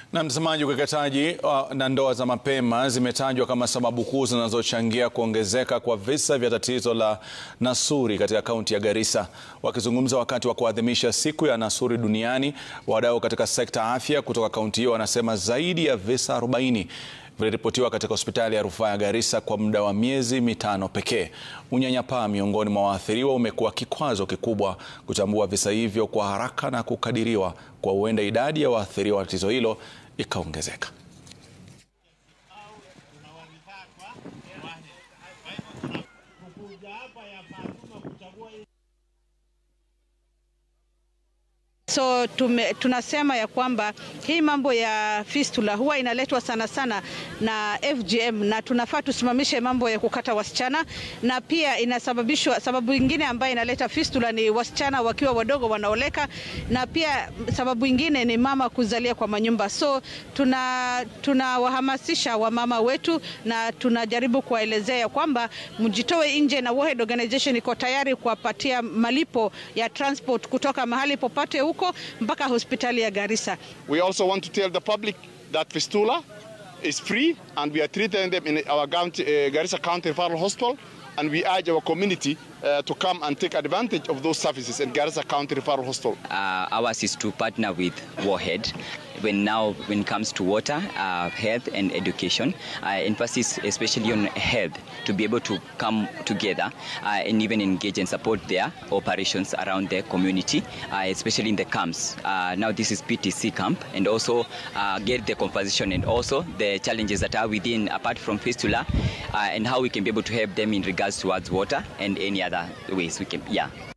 Na mtazamaji, ukeketaji na ndoa za mapema zimetajwa kama sababu kuu zinazochangia kuongezeka kwa visa vya tatizo la nasuri katika kaunti ya Garissa. Wakizungumza wakati wa kuadhimisha siku ya nasuri duniani, wadau katika sekta ya afya kutoka kaunti hiyo wanasema zaidi ya visa 40 viliripotiwa katika hospitali ya rufaa ya Garissa kwa muda wa miezi 5 pekee. Unyanyapaa miongoni mwa waathiriwa umekuwa kikwazo kikubwa kutambua visa hivyo kwa haraka na kukadiriwa kwa huenda idadi ya waathiriwa wa tatizo hilo ikaongezeka. So tunasema ya kwamba hii mambo ya fistula huwa inaletwa sana sana na FGM, na tunafaa tusimamishe mambo ya kukata wasichana, na pia inasababishwa, sababu nyingine ambayo inaleta fistula ni wasichana wakiwa wadogo wanaoleka, na pia sababu nyingine ni mama kuzalia kwa manyumba. So tunawahamasisha wamama wetu na tunajaribu kuwaelezea kwamba mjitoe nje, na World Organization iko tayari kuwapatia malipo ya transport kutoka mahali popate huko mpaka hospitali ya Garissa. We also want to tell the public that fistula is free and we are treating them in our Garissa County Referral Hospital, and we urge our community to come and take advantage of those services in Garissa County Referral Hospital. Ours is to partner with Warhead when it comes to water, health and education, emphasis especially on health, to be able to come together and even engage and support their operations around their community, especially in the camps. Now this is PTC camp, and also get the composition and also the challenges that are within apart from fistula, and how we can be able to help them in regards towards water and any other ways we can,